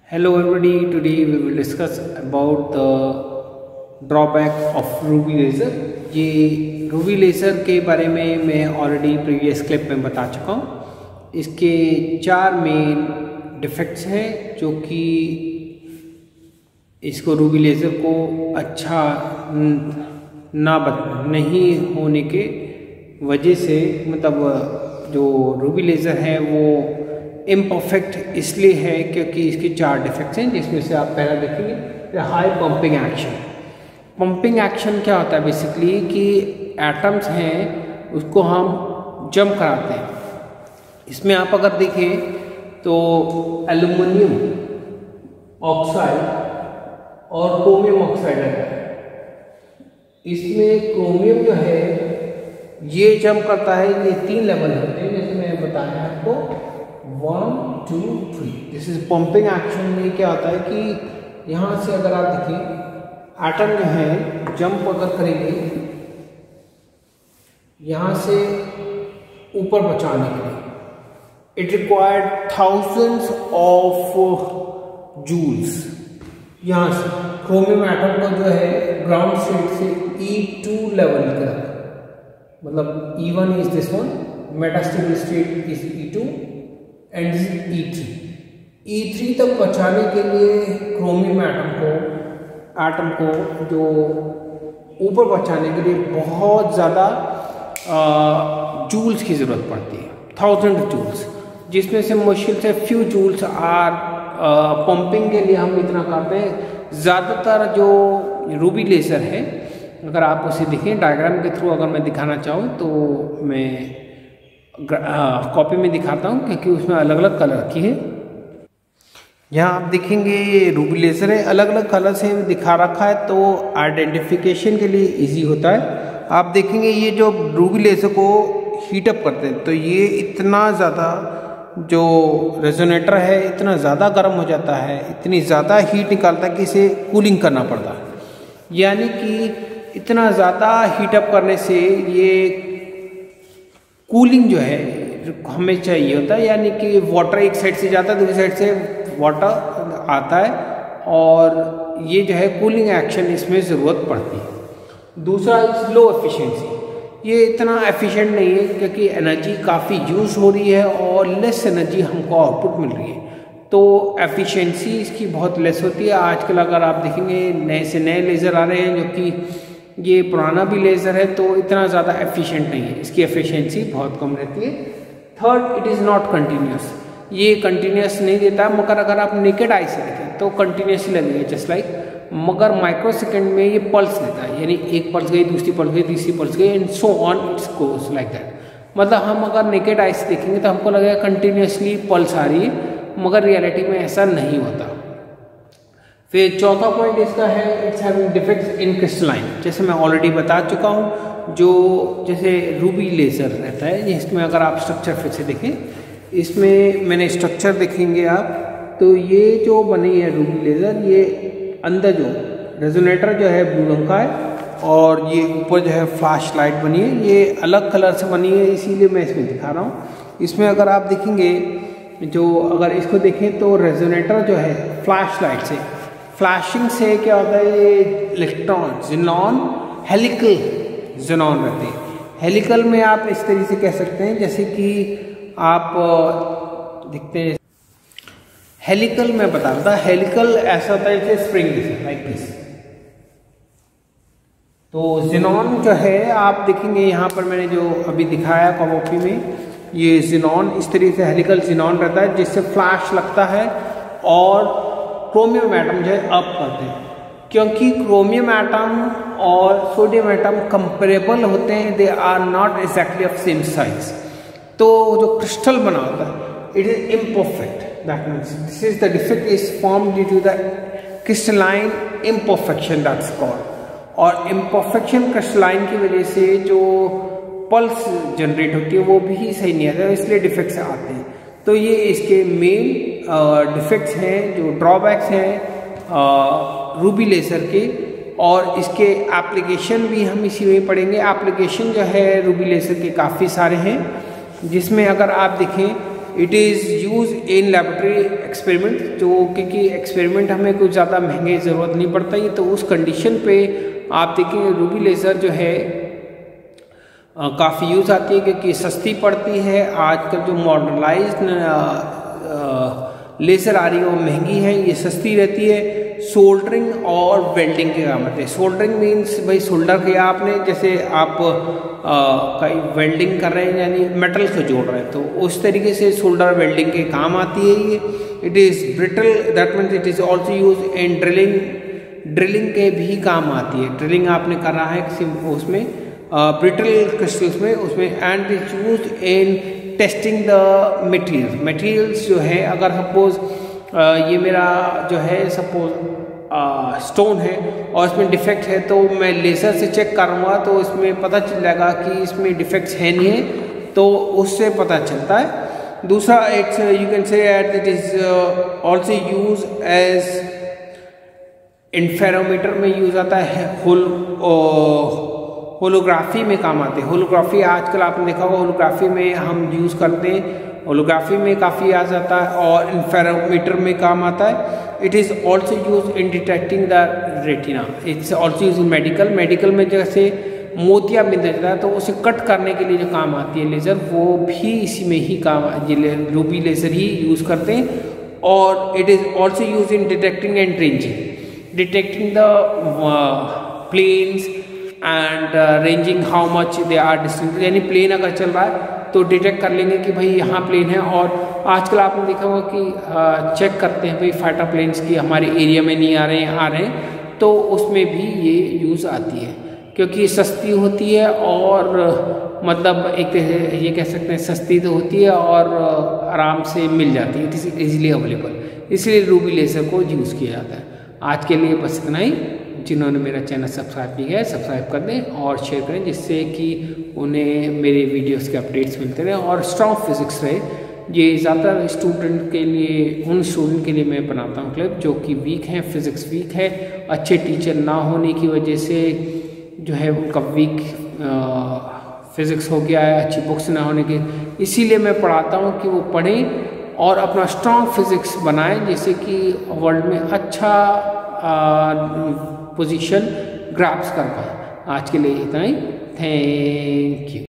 Hello everybody, today we will discuss about the drawback of Ruby laser। ये Ruby laser के बारे में मैं ऑलरेडी प्रीवियस क्लिप में बता चुका हूँ। इसके 4 मेन डिफेक्ट्स हैं जो कि इसको Ruby laser को अच्छा नहीं होने के वजह से, मतलब जो Ruby laser है वो इम्परफेक्ट इसलिए है क्योंकि इसके 4 डिफेक्ट्स हैं, जिसमें से आप पहला देखेंगे high pumping action. Pumping action क्या होता है बेसिकली कि एटम्स हैं उसको हम जंप कराते हैं। इसमें आप अगर देखें तो एल्युमिनियम ऑक्साइड और क्रोमियम ऑक्साइड है। इसमें क्रोमियम जो है ये जंप करता है, ये 3 लेवल होते हैं जैसे मैं बताया आपको 1, 2, 3। दिस इज पंपिंग एक्शन में क्या होता है कि यहाँ से अगर आप देखिए एटम जो है जंप अगर करेंगे यहाँ से ऊपर पहुँचाने के लिए it required thousands of joules. यहाँ से क्रोमियम एटम को जो है ग्राउंड स्टेट से E2 लेवल का, मतलब E1 is this one, metastable state is E2 and E3 तक पहुँचाने के लिए क्रोमियम एटम को जो ऊपर पहुँचाने के लिए बहुत ज़्यादा जूल्स की ज़रूरत पड़ती है, 1000 जूल्स, जिसमें से मुश्किल से फ्यू जूल्स आर पंपिंग के लिए हम इतना करते हैं। ज़्यादातर जो रूबी लेज़र है, अगर आप उसे देखें डायग्राम के थ्रू, अगर मैं दिखाना चाहूँ तो मैं कॉपी में दिखाता हूँ क्योंकि उसमें अलग अलग कलर की है। यहाँ आप देखेंगे रूबी लेज़र है, अलग अलग कलर से दिखा रखा है तो आइडेंटिफिकेशन के लिए इजी होता है। आप देखेंगे ये जो रूबी लेज़र को हीटअप करते हैं तो ये इतना ज़्यादा जो रेजोनेटर है इतना ज़्यादा गर्म हो जाता है, इतनी ज़्यादा हीट निकालता है कि इसे कूलिंग करना पड़ता है। यानी कि इतना ज़्यादा हीटअप करने से ये कूलिंग जो है हमें चाहिए होता है, यानी कि वाटर एक साइड से जाता है दूसरी साइड से वाटर आता है और ये जो है कूलिंग एक्शन इसमें ज़रूरत पड़ती है। दूसरा इज लो एफिशिएंसी, ये इतना एफिशिएंट नहीं है क्योंकि एनर्जी काफ़ी यूज़ हो रही है और लेस एनर्जी हमको आउटपुट मिल रही है, तो एफिशिएंसी इसकी बहुत लेस होती है। आजकल अगर आप देखेंगे नए से नए लेज़र आ रहे हैं जो कि ये पुराना भी लेज़र है तो इतना ज़्यादा एफिशिएंट नहीं है, इसकी एफिशिएंसी बहुत कम रहती है। Third, it is not continuous, ये कंटिन्यूस नहीं देता, मगर अगर आप नेकेड आई से देखें तो कंटिन्यूसली लगेगा जस्ट लाइक, मगर माइक्रो सेकेंड में ये पल्स देता है, यानी एक पल्स गई, दूसरी पल्स गई, तीसरी पल्स गई and so on it's goes like that. मतलब हम अगर नेकेड आई से देखेंगे तो हमको लगेगा कंटिन्यूसली पल्स आ रही है, मगर रियलिटी में ऐसा नहीं होता। फिर चौथा पॉइंट इसका है it's having defects in crystalline. जैसे मैं ऑलरेडी बता चुका हूँ, जो जैसे रूबी लेज़र रहता है इसमें अगर आप स्ट्रक्चर फिर से देखें, इसमें मैंने स्ट्रक्चर देखेंगे आप तो ये जो बनी है रूबी लेज़र, ये अंदर जो रेजोनेटर जो है ब्लू रंग का है और ये ऊपर जो है फ्लैश लाइट बनी है, ये अलग कलर से बनी है इसीलिए मैं इसमें दिखा रहा हूँ। इसमें अगर आप देखेंगे जो अगर इसको देखें तो रेजोनेटर जो है फ्लैश लाइट से, फ्लैशिंग से क्या होता है, ये इलेक्ट्रॉन ज़ेनॉन हेलिकल ज़ेनॉन रहते हैं। हेलिकल में आप इस तरीके से कह सकते हैं जैसे कि आप देखते हैं हेलिकल में बता रहा था, हेलिकल ऐसा होता है जैसे स्प्रिंग जैसे लाइक दिस। तो ज़ेनॉन जो है आप देखेंगे यहाँ पर मैंने जो अभी दिखाया कॉपी में, ये ज़ेनॉन इस तरीके से हेलिकल ज़ेनॉन रहता है जिससे फ्लैश लगता है और क्रोमियम एटम जो है अप करते हैं, क्योंकि क्रोमियम एटम और सोडियम एटम कंपेरेबल होते हैं, they are not exactly of same size. तो जो क्रिस्टल बना होता है it is imperfect, that means this is the defect is form due to the crystalline imperfection that's called. और imperfection crystalline की वजह से जो पल्स जनरेट होती है वो भी सही नहीं आता, इसलिए डिफेक्ट्स आते हैं। तो ये इसके मेन डिफेक्ट्स हैं, जो ड्रॉबैक्स हैं रूबी लेज़र के, और इसके एप्लीकेशन भी हम इसी में पढ़ेंगे। एप्लीकेशन जो है रूबी लेज़र के काफ़ी सारे हैं, जिसमें अगर आप देखें it is use in laboratory experiment, जो क्योंकि एक्सपेरिमेंट हमें कुछ ज़्यादा महंगे ज़रूरत नहीं पड़ता है, तो उस कंडीशन पे आप देखेंगे रूबी लेज़र जो है काफ़ी यूज़ आती है क्योंकि सस्ती पड़ती है। आजकल जो मॉडर्नाइज्ड लेज़र आ रही है वो महंगी है, ये सस्ती रहती है। सोल्डरिंग और वेल्डिंग के काम आते हैं। सोल्डरिंग मीन्स भाई सोल्डर किया आपने, जैसे आप कहीं वेल्डिंग कर रहे हैं यानी मेटल को जोड़ रहे हैं, तो उस तरीके से सोल्डर वेल्डिंग के काम आती है ये। It is brittle, that means it is also use in drilling के भी काम आती है। ड्रिलिंग आपने करा है उसमें ब्रिटल क्रिस्टल्स में, उसमें and is use in testing the materials जो है। अगर सपोज ये मेरा जो है सपोज स्टोन है और इसमें डिफेक्ट है, तो मैं लेज़र से चेक करूँगा तो इसमें पता चल जाएगा कि इसमें डिफेक्ट्स है नहीं है, तो उससे पता चलता है। दूसरा it's you can say that it is also use as interferometer में यूज आता है। होलोग्राफी में काम आते हैं। होलोग्राफी आजकल आपने देखा होगा, होलोग्राफी में हम यूज़ करते हैं, होलोग्राफी में काफ़ी आ जाता है और इंफेरोमीटर में काम आता है। It is also use in detecting the retina. It's also use in medical में जैसे मोतिया बिंद जाता है तो उसे कट करने के लिए जो काम आती है लेज़र, वो भी इसी में ही काम रूबी लेज़र ही यूज़ करते हैं। और it is also use in detecting and detecting the planes and ranging how much they are distant, यानी प्लेन अगर चल रहा है तो डिटेक्ट कर लेंगे कि भाई यहाँ प्लेन है। और आजकल आपने देखा होगा कि चेक करते हैं भाई फाइटर प्लेन्स की हमारे एरिया में नहीं आ रहे हैं, तो उसमें भी ये यूज़ आती है क्योंकि सस्ती होती है और मतलब एक ये कह सकते हैं सस्ती तो होती है और आराम से मिल जाती है, इट इज़ ईजिली अवेलेबल, इसलिए रूबी लेज़र को यूज़ किया जाता है। आज के लिए बस इतना ही। जिन्होंने मेरा चैनल सब्सक्राइब नहीं किया है सब्सक्राइब कर दें और शेयर करें, जिससे कि उन्हें मेरे वीडियोस के अपडेट्स मिलते रहें और स्ट्रॉन्ग फिजिक्स रहे। ये ज़्यादातर स्टूडेंट के लिए, उन स्टूडेंट के लिए मैं बनाता हूँ क्लिप जो कि वीक हैं, फिज़िक्स वीक है, अच्छे टीचर ना होने की वजह से जो है उनका वीक फिज़िक्स हो गया है, अच्छी बुक्स ना होने के, इसीलिए मैं पढ़ाता हूँ कि वो पढ़ें और अपना स्ट्रॉन्ग फिज़िक्स बनाएं, जिससे कि वर्ल्ड में अच्छा पोजीशन ग्रैब्स कर पाए। आज के लिए इतना ही, थैंक यू।